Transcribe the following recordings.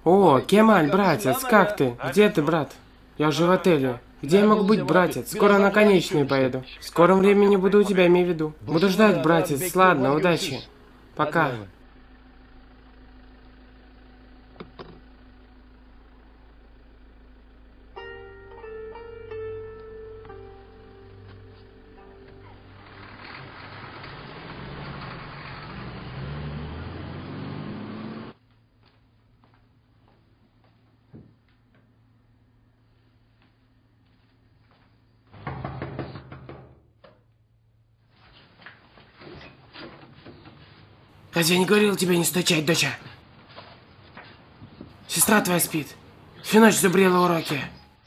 О, Кемаль, братец, как ты? Где ты, брат? Я уже в отеле. Где я могу быть, братец? Скоро на конечную поеду. В скором времени буду у тебя, имей в виду. Буду ждать, братец. Ладно, удачи. Пока. Разве я не говорил тебе не стучать, доча? Сестра твоя спит. Всю ночь зубрила уроки.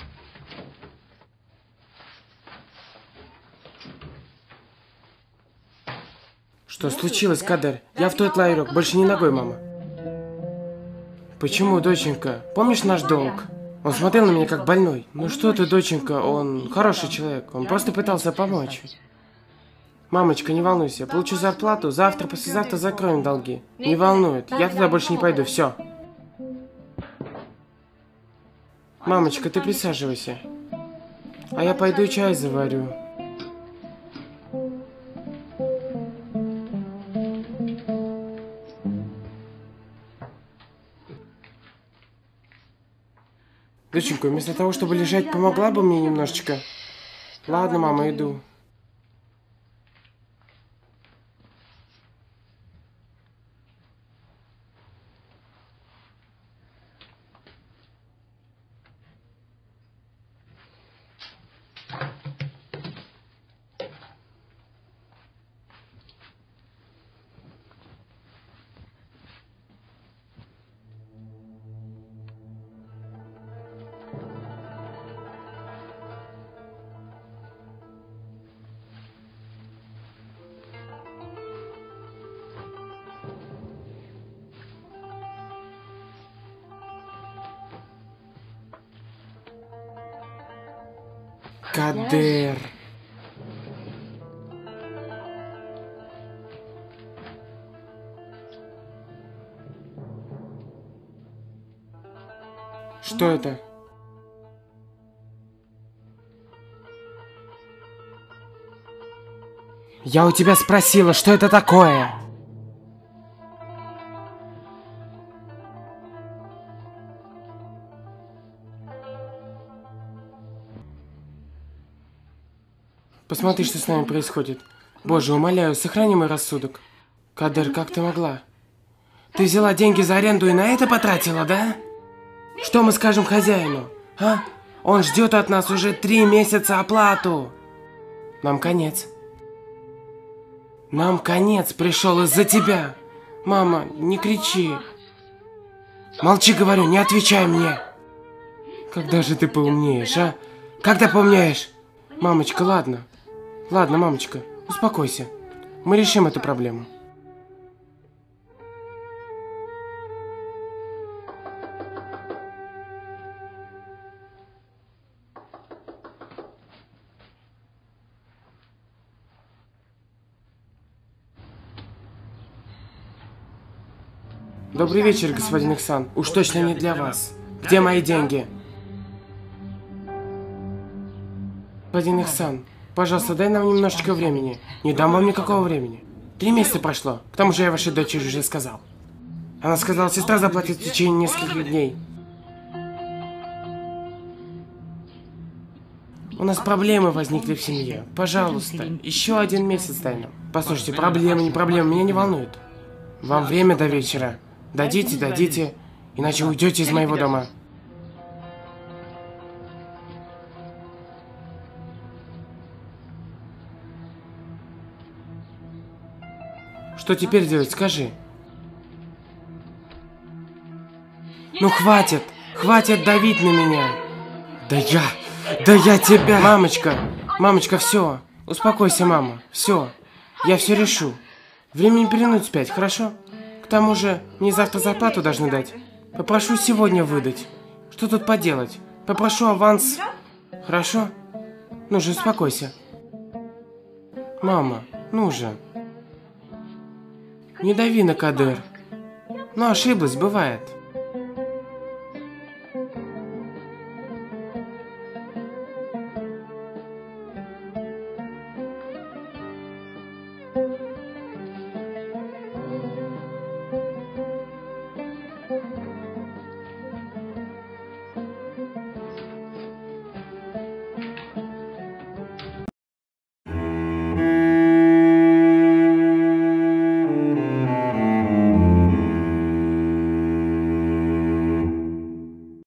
Что случилось, Кадер? Я в тот лайрок, больше не ногой, мама. Почему, доченька? Помнишь наш долг? Он смотрел на меня как больной. Ну что ты, доченька, он хороший человек. Он просто пытался помочь. Мамочка, не волнуйся, получу зарплату, завтра, послезавтра закроем долги. Не волнует, я туда больше не пойду, все. Мамочка, ты присаживайся. А я пойду чай заварю. Доченька, вместо того, чтобы лежать, помогла бы мне немножечко? Ладно, мама, иду. Кадер. Что это? Я у тебя спросила, что это такое? Посмотри, что с нами происходит. Боже, умоляю, сохрани мой рассудок. Кадер, как ты могла? Ты взяла деньги за аренду и на это потратила, да? Что мы скажем хозяину, а? Он ждет от нас уже 3 месяца оплату. Нам конец. Нам конец пришел из-за тебя. Мама, не кричи. Молчи, говорю, не отвечай мне. Когда же ты поумнеешь, а? Когда поумнеешь? Мамочка, ладно. Ладно, мамочка, успокойся. Мы решим эту проблему. Добрый вечер, господин Ихсан. Уж точно не для вас. Где мои деньги? Господин Ихсан, пожалуйста, дай нам немножечко времени. Не дам вам никакого времени. 3 месяца прошло. К тому же я вашей дочери уже сказал. Она сказала, сестра заплатит в течение нескольких дней. У нас проблемы возникли в семье. Пожалуйста, еще 1 месяц дай нам. Послушайте, проблемы, не проблемы, меня не волнуют. Вам время до вечера. Дадите, дадите, иначе уйдете из моего дома. Что теперь делать, скажи? Ну хватит, хватит давить на меня. Да я тебя. Мамочка, все, успокойся, мама, все, я все решу. Времени перенуть 5, хорошо? К тому же, мне завтра зарплату должны дать. Попрошу сегодня выдать. Что тут поделать? Попрошу аванс. Хорошо? Ну же, успокойся. Мама, ну же. Не дави на Кадер. Ну, ошиблась, бывает.